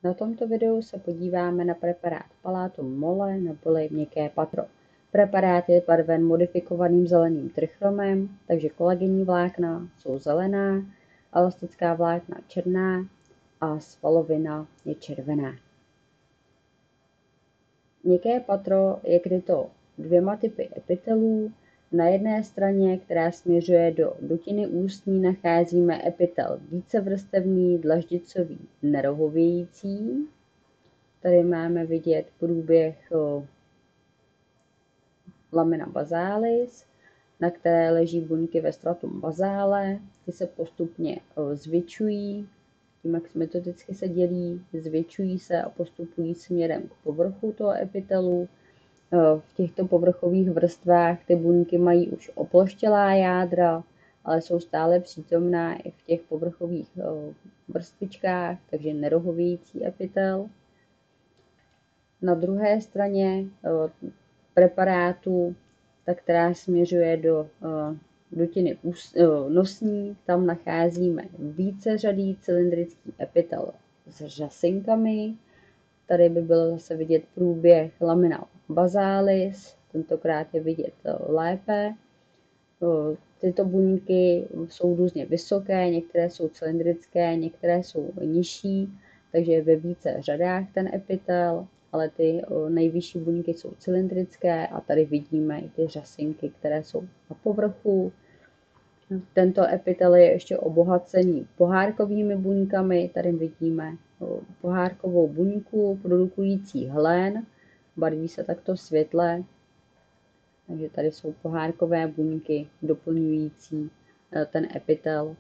Na tomto videu se podíváme na preparát Palatum mole neboli měkké patro. Preparát je barven modifikovaným zeleným trichromem, takže kolagenní vlákna jsou zelená, elastická vlákna černá a svalovina je červená. Měkké patro je kryto dvěma typy epitelů. Na jedné straně, která směřuje do dutiny ústní, nacházíme epitel vícevrstevný, dlaždicový, nerohovějící. Tady máme vidět průběh lamina basalis, na které leží buňky ve stratum basále. Ty se postupně zvětšují, tím jak metodicky se dělí, zvětšují se a postupují směrem k povrchu toho epitelu. V těchto povrchových vrstvách ty buňky mají už oploštělá jádra, ale jsou stále přítomná i v těch povrchových vrstvičkách, takže nerohovějící epitel. Na druhé straně preparátu, která směřuje do dutiny nosní, tam nacházíme víceřadý cylindrický epitel s řasinkami. Tady by bylo zase vidět průběh lamina basalis, tentokrát je vidět lépe. Tyto buňky jsou různě vysoké, některé jsou cylindrické, některé jsou nižší, takže je ve více řadách ten epitel, ale ty nejvyšší buňky jsou cylindrické a tady vidíme i ty řasinky, které jsou na povrchu. Tento epitel je ještě obohacený pohárkovými buňkami, tady vidíme pohárkovou buňku produkující hlen, barví se takto světle, takže tady jsou pohárkové buňky doplňující ten epitel.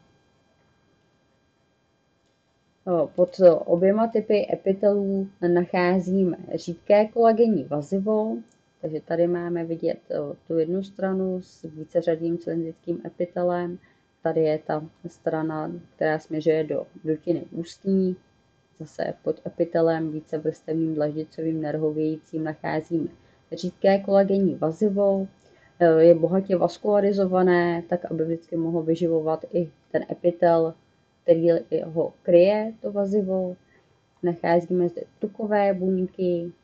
Pod oběma typy epitelů nacházíme řídké kolagenní vazivo, takže tady máme vidět tu jednu stranu s víceřadým cylindrickým epitelem. Tady je ta strana, která směřuje do dutiny ústní. Zase pod epitelem vícevrstevným dlaždicovým nerhovějícím nacházíme řídké kolagenní vazivo. Je bohatě vaskularizované, tak aby vždycky mohlo vyživovat i ten epitel, který ho kryje, to vazivo. Nacházíme zde tukové buňky,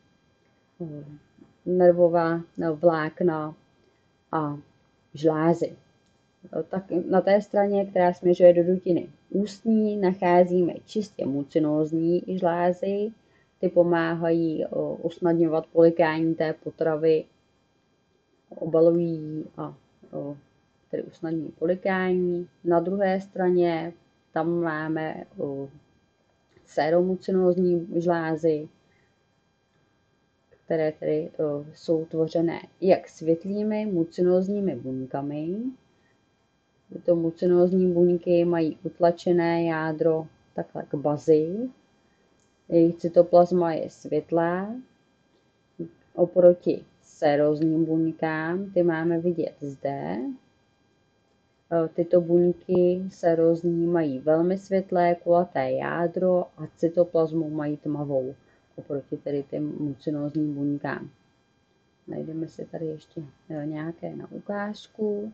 nervová vlákna a žlázy. Tak na té straně, která směřuje do dutiny ústní, nacházíme čistě mucinózní žlázy. Ty pomáhají usnadňovat polikání té potravy, obalují a tedy usnadňují polikání. Na druhé straně tam máme séromucinózní žlázy, které tedy jsou tvořené jak světlými mucinózními buňkami. Tyto mucinózní buňky mají utlačené jádro takhle k bazi. Jejich cytoplazma je světlá. Oproti sérózním buňkám, ty máme vidět zde. Tyto buňky sérózní mají velmi světlé kulaté jádro a cytoplazmu mají tmavou, oproti tedy těm mucinózním buňkám. Najdeme si tady ještě nějaké na ukázku.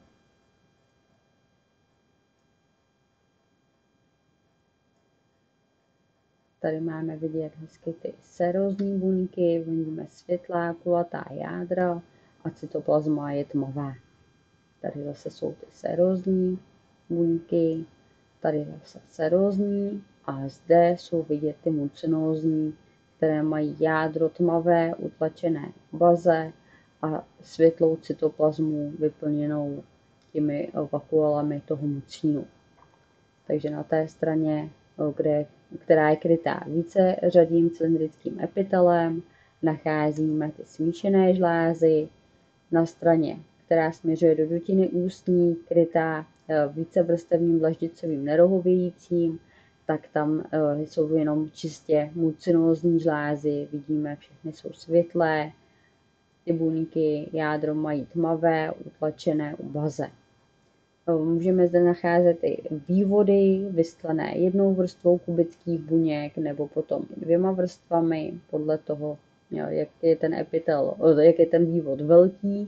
Tady máme vidět hezky ty sérózní buňky, vidíme světlá kulatá jádra a cytoplazma je tmavá. Tady zase jsou ty sérózní buňky, tady zase sérózní a zde jsou vidět ty mucinózní, které mají jádro tmavé, utlačené baze a světlou cytoplazmu vyplněnou těmi vakuolami toho mucínu. Takže na té straně, která je krytá víceřadým cylindrickým epitelem, nacházíme ty smíšené žlázy. Na straně, která směřuje do dutiny ústní, krytá vícevrstevným dlaždicovým nerohovějícím, tak tam jsou jenom čistě mucinózní žlázy, vidíme, všechny jsou světlé, ty buňky jádro mají tmavé, utlačené u baze. Můžeme zde nacházet i vývody vystlené jednou vrstvou kubických buněk nebo potom dvěma vrstvami, podle toho, jak je ten epitel, jak je ten vývod velký.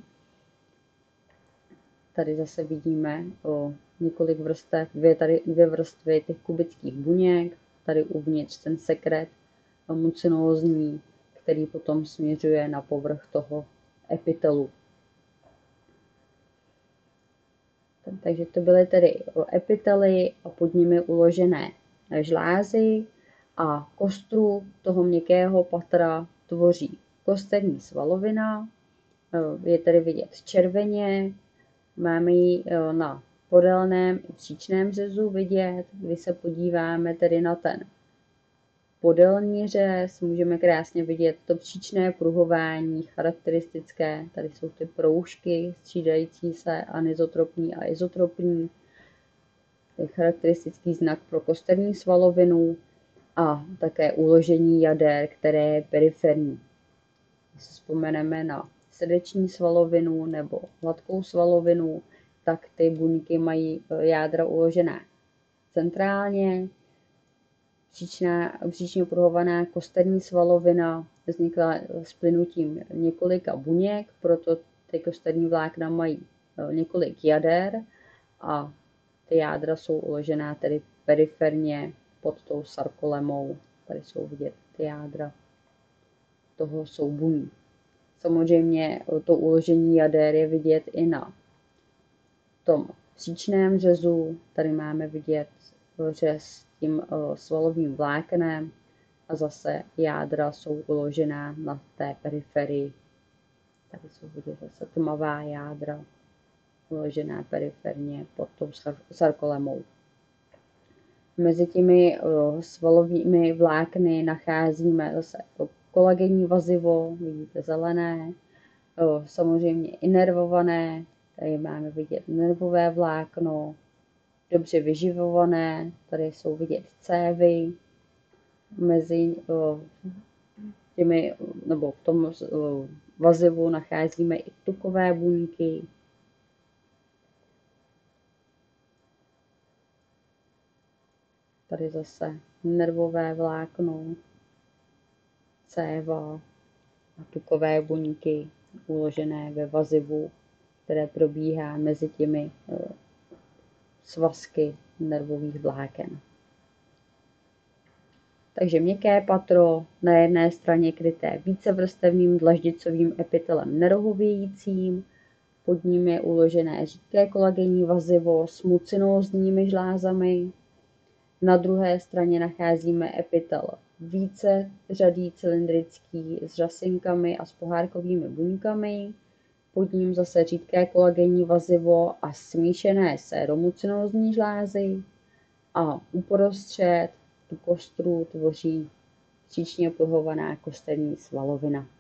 Tady zase vidíme několik vrstev, dvě vrstvy těch kubických buněk, tady uvnitř ten sekret mucinózní, který potom směřuje na povrch toho epitelu. Takže to byly tedy epitely a pod nimi uložené žlázy a kostru toho měkkého patra tvoří kosterní svalovina, je tedy vidět červeně, máme ji na podélném i příčném řezu vidět, kdy se podíváme tedy na ten podélný řez, můžeme krásně vidět to příčné pruhování charakteristické, tady jsou ty proužky střídající se anisotropní a izotropní, je charakteristický znak pro kosterní svalovinu a také uložení jader, které je periferní. Když si vzpomeneme na srdeční svalovinu nebo hladkou svalovinu, tak ty buňky mají jádra uložená centrálně. Příčně pruhovaná kosterní svalovina vznikla s plynutím několika buněk, proto ty kosterní vlákna mají několik jader a ty jádra jsou uložená tedy periferně pod tou sarkolemou. Tady jsou vidět ty jádra toho soubuní. Samozřejmě to uložení jader je vidět i na tom příčném řezu. Tady máme vidět řez tím svalovým vláknem a zase jádra jsou uložená na té periferii. Tady jsou vidět zase tmavá jádra uložená periferně pod tou sarkolemou. Mezi těmi svalovými vlákny nacházíme zase kolagenní vazivo, vidíte zelené, samozřejmě inervované, tady máme vidět nervové vlákno, dobře vyživované, tady jsou vidět cévy, mezi těmi, nebo v tom vazivu nacházíme i tukové buňky. Tady zase nervové vlákno, céva a tukové buňky uložené ve vazivu, které probíhá mezi těmi svazky nervových vláken. Takže měkké patro na jedné straně kryté vícevrstevným dlaždicovým epitelem nerohovějícím, pod ním je uložené řídké kolagenní vazivo s mucinózními žlázami. Na druhé straně nacházíme epitel více řadý cylindrický s řasinkami a s pohárkovými buňkami. Pod ním zase řídké kolagenní vazivo a smíšené séromucinózní žlázy. A uprostřed tu kostru tvoří příčně pruhovaná kosterní svalovina.